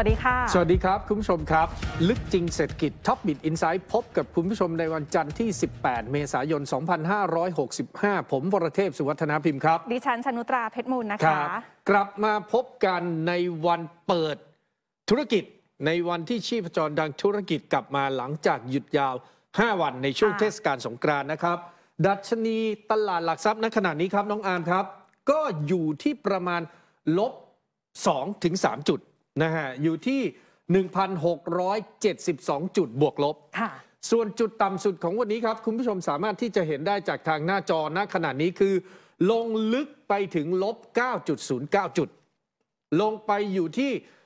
วัสดีค่ะสวัสดีครับคุณผู้ชมครับลึกจริงเศรษฐกิจท็อปบิตอินไซด์พบกับคุณผู้ชมในวันจันทร์ที่18เมษายน2565ผมวรเทพสุวัฒนาพิมพ์ครับดิฉันชนุตราเพชรมูลนะคะกลับมาพบกันในวันเปิดธุรกิจในวันที่ชีพจรดังธุรกิจกลับมาหลังจากหยุดยาว5วันในช่วงเทศกาลสงกรานต์นะครับดัชนีตลาดหลักทรัพย์ณขณะนี้ครับน้องอาร์มครับก็อยู่ที่ประมาณลบ 2-3 จุดนะฮะอยู่ที่ 1,672 จุดบวกลบส่วนจุดต่ำสุดของวันนี้ครับคุณผู้ชมสามารถที่จะเห็นได้จากทางหน้าจอณขณะนี้คือลงลึกไปถึงลบ 9.09 จุดลงไปอยู่ที่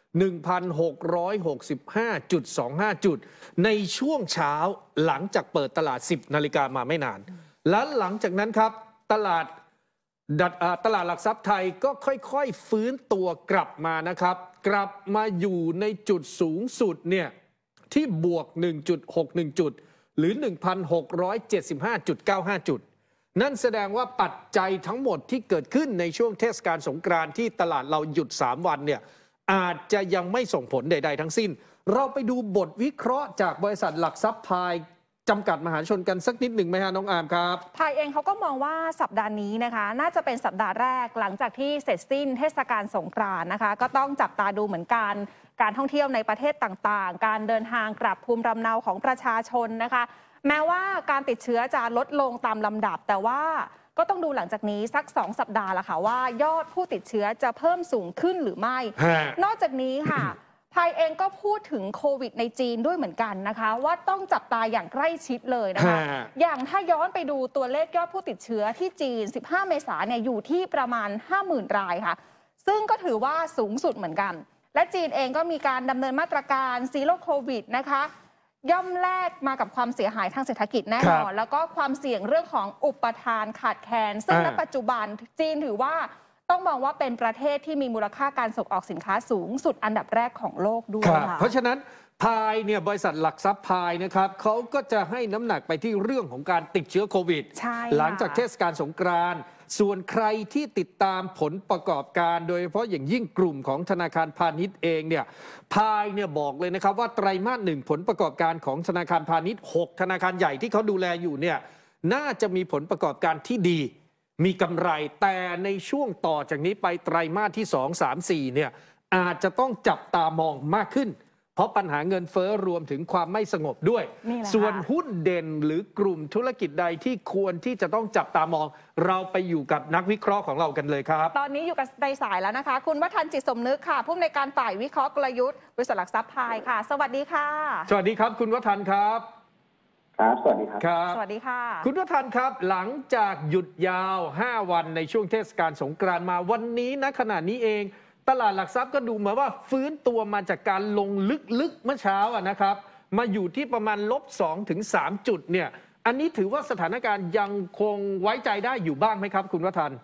1,665.25 จุดในช่วงเช้าหลังจากเปิดตลาด 10 นาฬิกามาไม่นานและหลังจากนั้นครับตลาดหลักทรัพย์ไทยก็ค่อยๆฟื้นตัวกลับมานะครับกลับมาอยู่ในจุดสูงสุดเนี่ยที่บวก 1.61 จุดหรือ 1,675.95 จุดนั่นแสดงว่าปัจจัยทั้งหมดที่เกิดขึ้นในช่วงเทศกาลสงกรานต์ที่ตลาดเราหยุด3วันเนี่ยอาจจะยังไม่ส่งผลใดๆทั้งสิ้นเราไปดูบทวิเคราะห์จากบริษัทหลักทรัพย์พายจำกัดมหาชนกันสักนิดหนึ่งไหมฮะน้องอาร์มครับพายเองเขาก็มองว่าสัปดาห์นี้นะคะน่าจะเป็นสัปดาห์แรกหลังจากที่เสร็จสิ้นเทศกาลสงกรานต์นะคะก็ต้องจับตาดูเหมือนกันการท่องเที่ยวในประเทศต่างๆการเดินทางกลับภูมิลำเนาของประชาชนนะคะแม้ว่าการติดเชื้อจะลดลงตามลำดับแต่ว่าก็ต้องดูหลังจากนี้สัก2 สัปดาห์ละค่ะว่ายอดผู้ติดเชื้อจะเพิ่มสูงขึ้นหรือไม่นอกจากนี้ค่ะพายเองก็พูดถึงโควิดในจีนด้วยเหมือนกันนะคะว่าต้องจับตาอย่างใกล้ชิดเลยนะคะอย่างถ้าย้อนไปดูตัวเลขยอดผู้ติดเชื้อที่จีน15 เมษายนเนี่ยอยู่ที่ประมาณ 50,000 รายค่ะซึ่งก็ถือว่าสูงสุดเหมือนกันและจีนเองก็มีการดำเนินมาตรการซีโร่โควิดนะคะย่อมแลกมากับความเสียหายทางเศรษฐกิจแน่นอนแล้วก็ความเสี่ยงเรื่องของอุปทานขาดแคลนซึ่งณปัจจุบันจีนถือว่าต้องมองว่าเป็นประเทศที่มีมูลค่าการส่งออกสินค้าสูงสุดอันดับแรกของโลกด้วยเพราะฉะนั้นพายเนี่ยบริษัทหลักทรัพย์พายนะครับเขาก็จะให้น้ำหนักไปที่เรื่องของการติดเชื้อโควิดหลังจากเทศกาลสงกรานต์ส่วนใครที่ติดตามผลประกอบการโดยเฉพาะอย่างยิ่งกลุ่มของธนาคารพาณิชย์เองเนี่ยพายเนี่ยบอกเลยนะครับว่าไตรมาส 1ผลประกอบการของธนาคารพาณิชย์6ธนาคารใหญ่ที่เขาดูแลอยู่เนี่ยน่าจะมีผลประกอบการที่ดีมีกำไรแต่ในช่วงต่อจากนี้ไปไตรมาสที่2 3 4เนี่ยอาจจะต้องจับตามองมากขึ้นเพราะปัญหาเงินเฟ้อรวมถึงความไม่สงบด้วยส่วนหุ้นเด่นหรือกลุ่มธุรกิจใดที่ควรที่จะต้องจับตามองเราไปอยู่กับนักวิเคราะห์ของเรากันเลยครับตอนนี้อยู่กับในสายแล้วนะคะคุณวัฒน์จิตสมนึกค่ะผู้อำนวยการฝ่ายวิเคราะห์กลยุทธ์บริษัทหลักทรัพย์พายค่ะสวัสดีค่ะสวัสดีครับคุณวัฒน์ครับครับสวัสดีครับสวัสดีค่ะคุณวัฒน์ครับหลังจากหยุดยาว5วันในช่วงเทศกาลสงกรานต์มาวันนี้ณขณะนี้เองตลาดหลักทรัพย์ก็ดูเหมือนว่าฟื้นตัวมาจากการลงลึกๆเมื่อเช้านะครับมาอยู่ที่ประมาณลบ 2-3 จุดเนี่ยอันนี้ถือว่าสถานการณ์ยังคงไว้ใจได้อยู่บ้างไหมครับคุณวัฒน์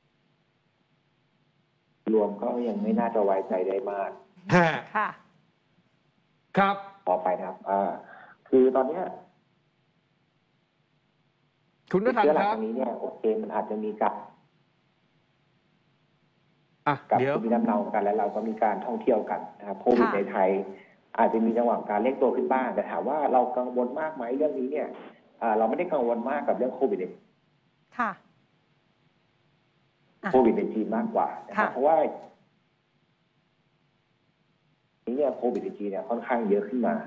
รวมก็ยังไม่น่าจะไว้ใจได้มากค่ะครับต่อไปครับคือตอนนี้คุณวัฒน์ครับตรงนี้เนี่ยโอเคมันอาจจะมีกับเดี๋ยวมีน้ำเนากันแล้วเราก็มีการท่องเที่ยวกันนะครับโควิดในไทยอาจจะมีจังหวะการเร่งตัวขึ้นบ้างแต่ถามว่าเรากังวลมากไหมเรื่องนี้เนี่ยเราไม่ได้กังวลมากกับเรื่องโควิดค่ะโควิดในจีนมากกว่านะครับเพราะว่านี้เนี่ยโควิดในจีนเนี่ยค่อนข้างเยอะขึ้นมา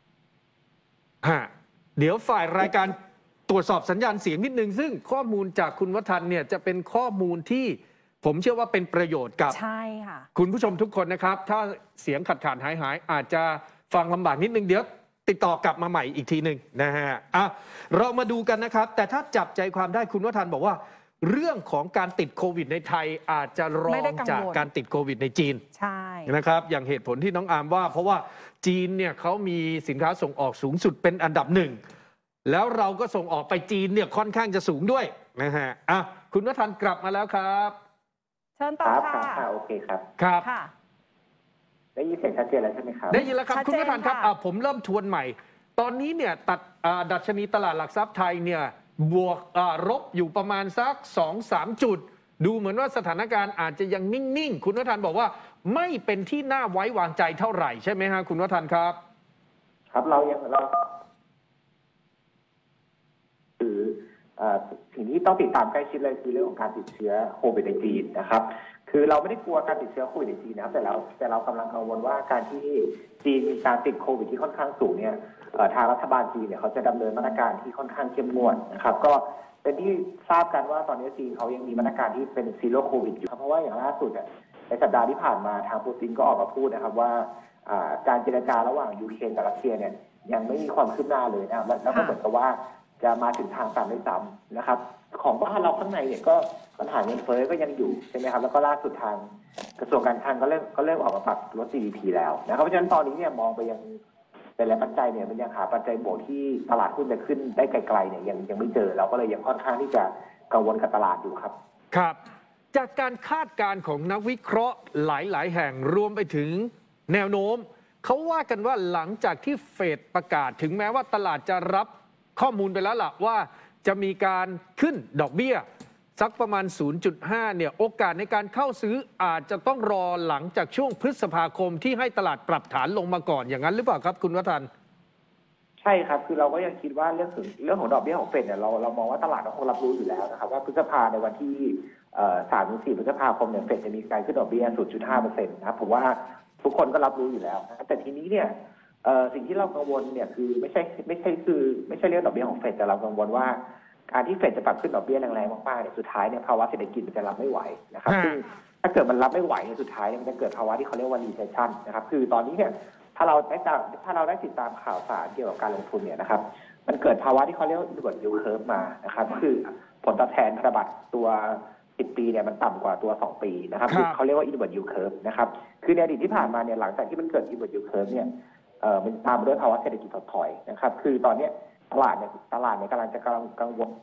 เดี๋ยวฝ่ายรายการตรวจสอบสัญญาณเสียงนิดนึงซึ่งข้อมูลจากคุณวัฒน์เนี่ยจะเป็นข้อมูลที่ผมเชื่อว่าเป็นประโยชน์กับคุณผู้ชมทุกคนนะครับถ้าเสียงขาดหายอาจจะฟังลำบากนิดนึงเดี๋ยวติดต่อกลับมาใหม่อีกทีหนึ่งนะฮะเรามาดูกันนะครับแต่ถ้าจับใจความได้คุณวัฒน์บอกว่าเรื่องของการติดโควิดในไทยอาจจะรองจากการติดโควิดในจีนใช่นะครับอย่างเหตุผลที่น้องอาร์มว่าเพราะว่าจีนเนี่ยเขามีสินค้าส่งออกสูงสุดเป็นอันดับ1แล้วเราก็ส่งออกไปจีนเนี่ยค่อนข้างจะสูงด้วยนะฮะคุณวัฒน์กลับมาแล้วครับเชิญต่อค่ะโอเคครับครับได้ยินเสียงชัดเจนแล้วใช่ไหมครับได้ยินแล้วครับคุณวัฒน์ครับผมเริ่มทวนใหม่ตอนนี้เนี่ยดัชนีตลาดหลักทรัพย์ไทยเนี่ยบวกลบอยู่ประมาณสัก 2-3 จุดดูเหมือนว่าสถานการณ์อาจจะยังนิ่งๆคุณวัฒน์บอกว่าไม่เป็นที่น่าไว้วางใจเท่าไหร่ใช่ไหมฮะคุณวัฒน์ครับครับคือสิ่งที่ต้องติดตามใกล้ชิดเลยคือเรื่องของการติดเชื้อโควิดในจีนนะครับคือเราไม่ได้กลัวการติดเชื้อโควิดในจีนนะครับแต่เรากำลังกังวลว่าการที่จีนมีการติดโควิดที่ค่อนข้างสูงเนี่ยทางรัฐบาลจีนเนี่ยเขาจะดำเนินมาตรการที่ค่อนข้างเข้มงวดนะครับก็เป็นที่ทราบกันว่าตอนนี้จีนเขายังมีมาตรการที่เป็นซีโร่โควิดอยู่เพราะว่าอย่างล่าสุดเนี่ยในสัปดาห์ที่ผ่านมาทางปูตินก็ออกมาพูดนะครับว่าการเจรจาระหว่างยูเครนกับรัสเซียเนี่ยยังไม่มีความคืบหน้าเลยนะครับแล้วก็เหมือนกับว่าจะมาถึงทางตันด้วยซ้ำนะครับของบ้านเราข้างในเนี่ยก็ปัญหาเงินเฟ้อก็ยังอยู่ใช่ไหมครับแล้วก็ล่าสุดทางกระทรวงการคลังก็เริ่มออกมาปรับลด GDP แล้วนะครับเพราะฉะนั้นตอนนี้เนี่ยมองไปยังแต่ละปัจจัยเนี่ยมันยังหาปัจจัยบวกที่ตลาดหุ้นจะขึ้นได้ไกลๆเนี่ยยังไม่เจอเราก็เลยยังค่อนข้างที่จะกังวลกับตลาดอยู่ครับครับจากการคาดการณ์ของนักวิเคราะห์หลายๆแห่งรวมไปถึงแนวโน้มเขาว่ากันว่าหลังจากที่เฟดประกาศถึงแม้ว่าตลาดจะรับข้อมูลไปแล้วล่ะว่าจะมีการขึ้นดอกเบี้ยสักประมาณ 0.5 เนี่ยโอกาสในการเข้าซื้ออาจจะต้องรอหลังจากช่วงพฤษภาคมที่ให้ตลาดปรับฐานลงมาก่อนอย่างนั้นหรือเปล่าครับคุณวัฒน์ใช่ครับคือเราก็ยังคิดว่าเรื่องของดอกเบี้ยของเฟดเนี่ยเรามองว่าตลาดคงรับรู้อยู่แล้วนะครับว่าพฤษภาในวันที่3-4 พฤษภาคมเนี่ยเฟดจะมีการขึ้นดอกเบี้ย 0.5% นะครับผมว่าทุกคนก็รับรู้อยู่แล้วนะแต่ทีนี้เนี่ยสิ่งที่เรากังวลเนี่ยคือไม่ใช่เรื่องดอกเบี้ยของเฟดแต่เรากังวลว่าการที่เฟดจะปรับขึ้นดอกเบี้ยแรงๆมากๆเนี่ยสุดท้ายเนี่ยภาวะเศรษฐกิจมันจะรับไม่ไหวนะครับซึ่งถ้าเกิดมันรับไม่ไหวในสุดท้ายเนี่ยมันจะเกิดภาวะที่เขาเรียกว่า recession นะครับคือตอนนี้เนี่ยถ้าเราได้ติดตามข่าวสารเกี่ยวกับการลงทุนเนี่ยนะครับมันเกิดภาวะที่เขาเรียกว่า inverted yield curve มานะครับคือผลตอบแทนพันธบัตรตัว10 ปีเนี่ยมันต่ำกว่าตัว2 ปีนะครับเขาเรียกว่า inverted yield curve นะครับคือในอดีตที่ผ่านมาเนี่ยหลังจากที่มันเกิด inverted yield curve เนี่ยมันตามมาด้วยภาวะเศรษฐกิจถดถอยนะครับคือตอนนี้ตลาดเนี่ยกำลังกังวล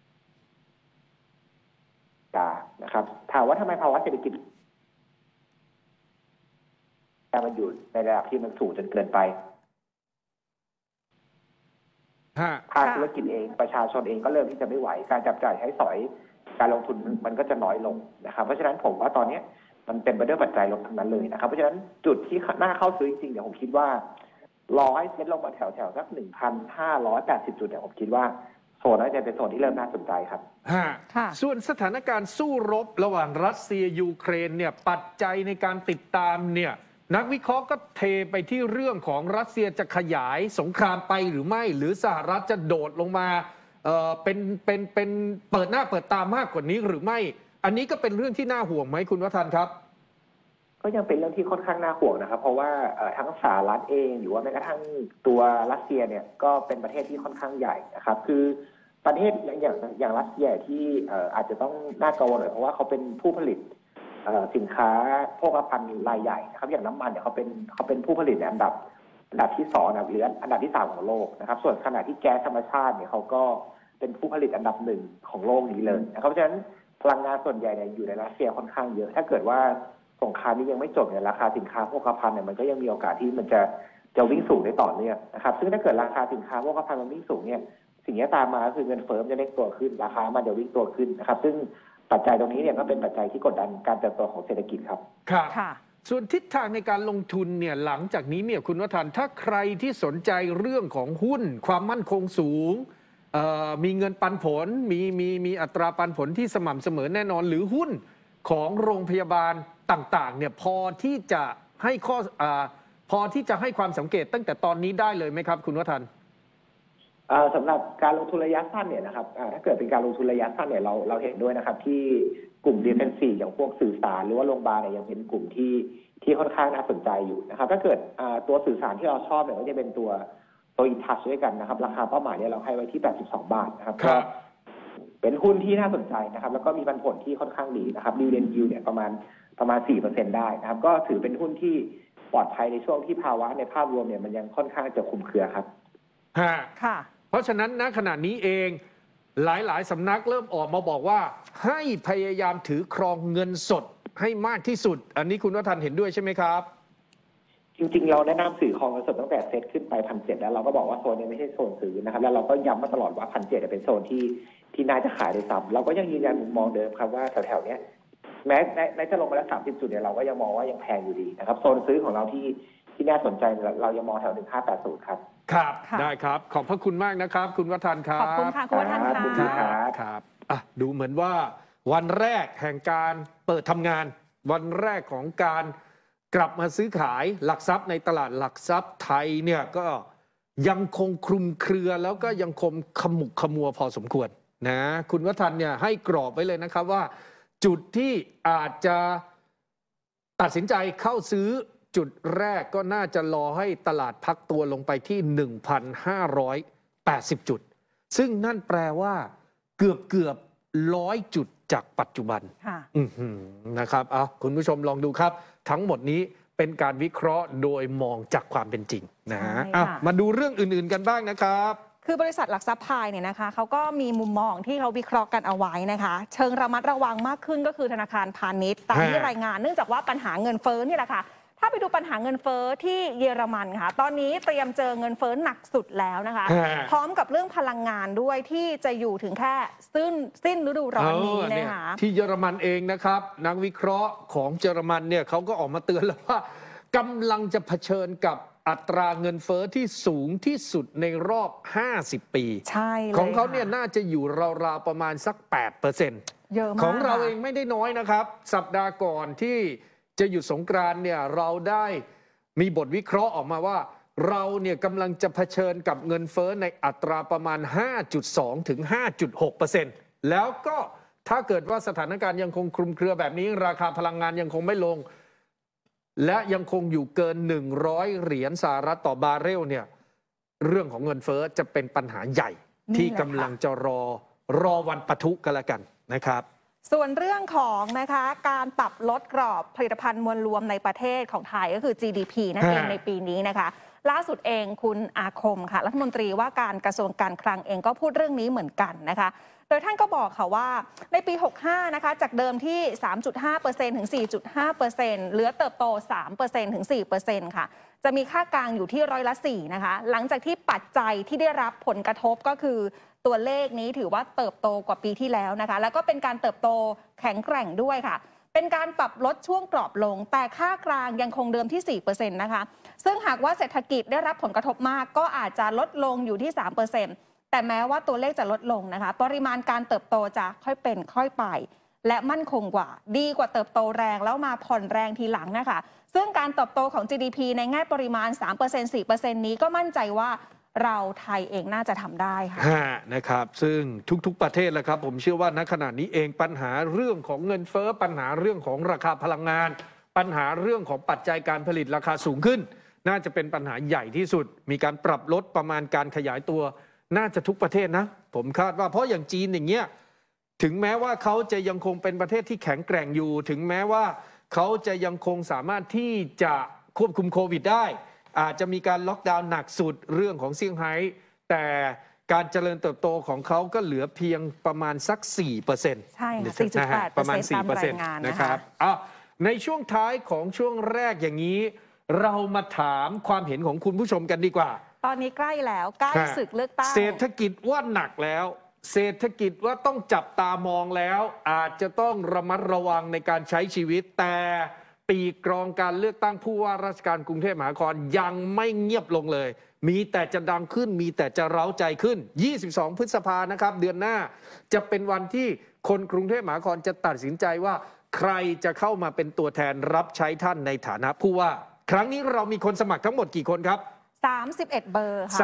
นะครับถามว่าทำไมภาวะเศรษฐกิจมันอยู่ในระดับที่มันสูงจนเกินไปภาคธุรกิจเองประชาชนเองก็เริ่มที่จะไม่ไหวการจับจ่ายใช้สอยการลงทุนมันก็จะน้อยลงนะครับเพราะฉะนั้นผมว่าตอนนี้มันเป็นไปด้วยปัจจัยลบทั้งนั้นเลยนะครับเพราะฉะนั้นจุดที่น่าเข้าซื้อจริงๆเดี๋ยวผมคิดว่ารอให้เซ็ตลงมาแถวสัก 1,580 จุดเนี่ยผมคิดว่าโซนนั้นจะเป็นโซนที่เริ่มน่าสนใจครับส่วนสถานการณ์สู้รบระหว่างรัสเซียยูเครนเนี่ยปัจจัยในการติดตามเนี่ยนักวิเคราะห์ก็เทไปที่เรื่องของรัสเซียจะขยายสงครามไปหรือไม่หรือสหรัฐจะโดดลงมาเป็นเปิดหน้าเปิดตามากกว่านี้หรือไม่อันนี้ก็เป็นเรื่องที่น่าห่วงไหมคุณวัฒน์ครับก็ยังเป็นเรื่องที่ค่อนข้างน่าห่วงนะครับเพราะว่าทั้งสหรัฐเองหรือว่าแม้กระทั่งตัวรัสเซียเนี่ยก็เป็นประเทศที่ค่อนข้างใหญ่นะครับคือประเทศอย่างรัสเซียที่อาจจะต้องน่ากังวลหน่อยเพราะว่าเขาเป็นผู้ผลิตสินค้าโภคภัณฑ์รายใหญ่นะครับอย่างน้ำมันเนี่ยเขาเป็นผู้ผลิตในอันดับที่2หรืออันดับที่3ของโลกนะครับส่วนขณะที่แก๊สธรรมชาติเนี่ยเขาก็เป็นผู้ผลิตอันดับ1ของโลกนี้เลยนะครับเพราะฉะนั้นพลังงานส่วนใหญ่เนี่ยอยู่ในรัสเซียค่อนข้างเยอะถ้าเกิดว่าสงครามนี้ยังไม่จบเนี่ยราคาสินค้าโภคภัณฑ์เนี่ยมันก็ยังมีโอกาสที่มันจะวิ่งสูงได้ต่อเนื่องนะครับซึ่งถ้าเกิดราคาสินค้าโภคภัณฑ์มันวิ่งสูงเนี่ยสิ่งที่ตามมาคือเงินเฟ้อจะเร่งตัวขึ้นราคามันจะวิ่งตัวขึ้นนะครับซึ่งปัจจัยตรงนี้เนี่ยก็เป็นปัจจัยที่กดดันการเติบโตของเศรษฐกิจครับครับส่วนทิศทางในการลงทุนเนี่ยหลังจากนี้เนี่ยคุณวัฒน์ถ้าใครที่สนใจเรื่องของหุ้นความมั่นคงสูงมีเงินปันผลมีอัตราปันผลที่สม่ำเสมอแน่นอนหรือหุ้นของโรงพยาบาลต่างๆเนี่ยพอที่จะให้ความสังเกตตั้งแต่ตอนนี้ได้เลยไหมครับคุณวัฒน์สำหรับการลงทุนระยะสั้นเนี่ยนะครับถ้าเกิดเป็นการลงทุนระยะสั้นเนี่ยเราเห็นด้วยนะครับที่กลุ่ม defensive อย่างพวกสื่อสารหรือว่าโรงพยาบาลเนี่ยยังเป็นกลุ่มที่ค่อนข้างน่าสนใจอยู่นะครับถ้าเกิดตัวสื่อสารที่เราชอบเนี่ยก็จะเป็นตัวInTouchด้วยกันนะครับราคาเป้าหมายเนี่ยเราให้ไว้ที่82 บาทนะครับก็เป็นหุ้นที่น่าสนใจนะครับแล้วก็มีปันผลที่ค่อนข้างดีนะครับ dividend yield เนี่ยประมาณ 4% ได้นะครับก็ถือเป็นหุ้นที่ปลอดภัยในช่วงที่ภาวะในภาพรวมเนี่ยมันยังค่อนข้างจะคลุมเครือครับค่ะเพราะฉะนั้นณขณะนี้เองหลายสำนักเริ่มออกมาบอกว่าให้พยายามถือครองเงินสดให้มากที่สุดอันนี้คุณวัฒน์เห็นด้วยใช่ไหมครับจริงๆเราแนะนำสื่อครองเงินสดตั้งแต่เซ็ตขึ้นไป 1,700 แล้วเราก็บอกว่าโซนนี้ไม่ใช่โซนซื้อนะครับแล้วเราก็ย้ำมาตลอดว่า 1,700 เป็นโซนที่น่าจะขายได้ซ้ำเราก็ยังยืนยันมุมมองเดิมครับว่าแถวๆนี้แม้จะลงมาแล้ว30 จุดเนี่ยเราก็ยังมองว่ายังแพงอยู่ดีนะครับโซนซื้อของเราที่น่าสนใจเรายังมองแถว1580ครับครับได้ครับขอบพระคุณมากนะครับคุณวัฒน์ครับขอบคุณค่ะคุณวัฒน์ครับดูเหมือนว่าวันแรกแห่งการเปิดทำงานวันแรกของการกลับมาซื้อขายหลักทรัพย์ในตลาดหลักทรัพย์ไทยเนี่ยก็ยังคงคลุมเครือแล้วก็ยังคงขมุกขมัวพอสมควรนะคุณวัฒน์เนี่ยให้กรอบไว้เลยนะครับว่าจุดที่อาจจะตัดสินใจเข้าซื้อจุดแรกก็น่าจะรอให้ตลาดพักตัวลงไปที่ 1,580 จุดซึ่งนั่นแปลว่าเกือบ100 จุดจากปัจจุบันนะครับคุณผู้ชมลองดูครับทั้งหมดนี้เป็นการวิเคราะห์โดยมองจากความเป็นจริงนะมาดูเรื่องอื่นๆกันบ้างนะครับคือบริษัทหลักทรัพย์พายเนี่ยนะคะเขาก็มีมุมมองที่เขาวิเคราะห์กันเอาไว้นะคะเชิงระมัดระวังมากขึ้นก็คือธนาคารพาณิชย์ตามที่รายงานเนื่องจากว่าปัญหาเงินเฟ้อนี่แหละค่ะถ้าไปดูปัญหาเงินเฟ้อที่เยอรมันค่ะตอนนี้เตรียมเจอเงินเฟ้อหนักสุดแล้วนะคะพร้อมกับเรื่องพลังงานด้วยที่จะอยู่ถึงแค่สิ้นฤดูร้อนนี้นะคะที่เยอรมันเองนะครับนักวิเคราะห์ของเยอรมันเนี่ยเขาก็ออกมาเตือนแล้วว่ากำลังจะเผชิญกับอัตราเงินเฟ้อที่สูงที่สุดในรอบ50 ปีใช่ของเขาเนี่ยน่าจะอยู่ราวๆประมาณสัก 8% เยอะมากของเราเองไม่ได้น้อยนะครับสัปดาห์ก่อนที่จะหยุดสงกรานต์เนี่ยเราได้มีบทวิเคราะห์ออกมาว่าเราเนี่ยกำลังจะเผชิญกับเงินเฟ้อในอัตราประมาณ 5.2 ถึง 5.6% แล้วก็ถ้าเกิดว่าสถานการณ์ยังคงคลุมเครือแบบนี้ราคาพลังงานยังคงไม่ลงและยังคงอยู่เกิน100 เหรียญสหรัฐต่อบาร์เรลเนี่ยเรื่องของเงินเฟ้อจะเป็นปัญหาใหญ่ที่กำลังจะรอวันปะทุกันละกันนะครับส่วนเรื่องของนะคะการปรับลดกรอบผลิตภัณฑ์มวลรวมในประเทศของไทยก็คือ GDP นั่นเองในปีนี้นะคะล่าสุดเองคุณอาคมค่ะรัฐมนตรีว่าการกระทรวงการคลังเองก็พูดเรื่องนี้เหมือนกันนะคะโดยท่านก็บอกค่ะว่าในปี 65 นะคะจากเดิมที่ 3.5% ถึง 4.5% เหลือเติบโต 3% ถึง 4% ค่ะจะมีค่ากลางอยู่ที่4%นะคะหลังจากที่ปัจจัยที่ได้รับผลกระทบก็คือตัวเลขนี้ถือว่าเติบโตกว่าปีที่แล้วนะคะแล้วก็เป็นการเติบโตแข็งแกร่งด้วยค่ะเป็นการปรับลดช่วงกรอบลงแต่ค่ากลางยังคงเดิมที่ 4% นะคะซึ่งหากว่าเศรษฐกิจได้รับผลกระทบมากก็อาจจะลดลงอยู่ที่ 3%แต่แม้ว่าตัวเลขจะลดลงนะคะปริมาณการเติบโตจะค่อยเป็นค่อยไปและมั่นคงกว่าดีกว่าเติบโตแรงแล้วมาผ่อนแรงทีหลังนะคะซึ่งการเติบโตของ GDP ในแง่ปริมาณ 3% 4% นี้ก็มั่นใจว่าเราไทยเองน่าจะทำได้ค่ะนะครับซึ่งทุกๆประเทศแหละครับผมเชื่อว่าณขณะนี้เองปัญหาเรื่องของเงินเฟ้อปัญหาเรื่องของราคาพลังงานปัญหาเรื่องของปัจจัยการผลิตราคาสูงขึ้นน่าจะเป็นปัญหาใหญ่ที่สุดมีการปรับลดประมาณการขยายตัวน่าจะทุกประเทศนะผมคาดว่าเพราะอย่างจีนอย่างเงี้ยถึงแม้ว่าเขาจะยังคงเป็นประเทศที่แข็งแกร่งอยู่ถึงแม้ว่าเขาจะยังคงสามารถที่จะควบคุมโควิดได้อาจจะมีการล็อกดาวน์หนักสุดเรื่องของเซี่ยงไฮ้แต่การเจริญเติบโตของเขาก็เหลือเพียงประมาณสัก 4% ใช่ค่ะ 4.8% ประมาณ 4% นะครับในช่วงท้ายของช่วงแรกอย่างนี้เรามาถามความเห็นของคุณผู้ชมกันดีกว่าตอนนี้ใกล้แล้วใกล้ศึกเลือกตั้งเศรษฐกิจว่าหนักแล้วเศรษฐกิจว่าต้องจับตามองแล้วอาจจะต้องระมัดระวังในการใช้ชีวิตแต่ปีกรองการเลือกตั้งผู้ว่าราชการกรุงเทพมหานครยังไม่เงียบลงเลยมีแต่จะดังขึ้นมีแต่จะเร้าใจขึ้น22 พฤษภานะครับเดือนหน้าจะเป็นวันที่คนกรุงเทพมหานครจะตัดสินใจว่าใครจะเข้ามาเป็นตัวแทนรับใช้ท่านในฐานะผู้ว่าครั้งนี้เรามีคนสมัครทั้งหมดกี่คนครับ 31 เบอร์ค่ะ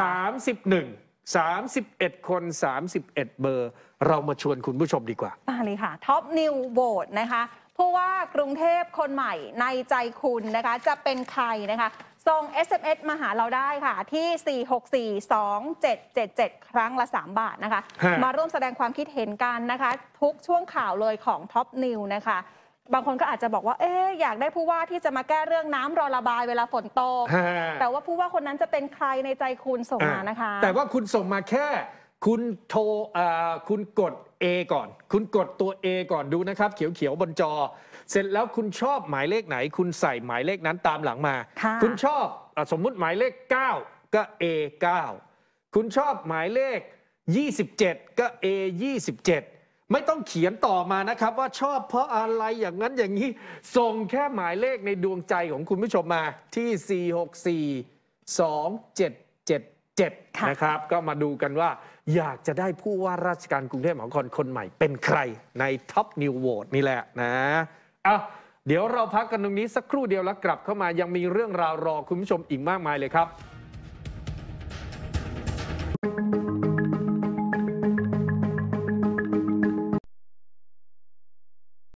31 คน 31 เบอร์เรามาชวนคุณผู้ชมดีกว่าเลยค่ะท็อปนิวโหวตนะคะผู้ว่ากรุงเทพคนใหม่ในใจคุณนะคะจะเป็นใครนะคะส่ง SMS มาหาเราได้ค่ะที่ 4642777 ครั้งละ3 บาทนะคะมาร่วมแสดงความคิดเห็นกันนะคะทุกช่วงข่าวเลยของท็อปนิวนะคะบางคนก็อาจจะบอกว่าอยากได้ผู้ว่าที่จะมาแก้เรื่องน้ำรอระบายเวลาฝนตกแต่ว่าผู้ว่าคนนั้นจะเป็นใครในใจคุณส่งมานะคะแต่ว่าคุณส่งมาแค่คุณโทรคุณกด A ก่อนคุณกดตัว A ก่อนดูนะครับเขียวๆบนจอเสร็จแล้วคุณชอบหมายเลขไหนคุณใส่หมายเลขนั้นตามหลังมาคุณชอบสมมุติหมายเลข9ก็ A9 คุณชอบหมายเลข27ก็ A27 ไม่ต้องเขียนต่อมานะครับว่าชอบเพราะอะไรอย่างนั้นอย่างนี้ส่งแค่หมายเลขในดวงใจของคุณผู้ชมมาที่ 4642777 นะครับก็มาดูกันว่าอยากจะได้ผู้ว่าราชการกรุงเทพมหานครคนใหม่เป็นใครใน Top New Vote นี่แหละนะเดี๋ยวเราพักกันตรงนี้สักครู่เดียวแล้วกลับเข้ามายังมีเรื่องราวรอคุณผู้ชมอีกมากมายเลยครับ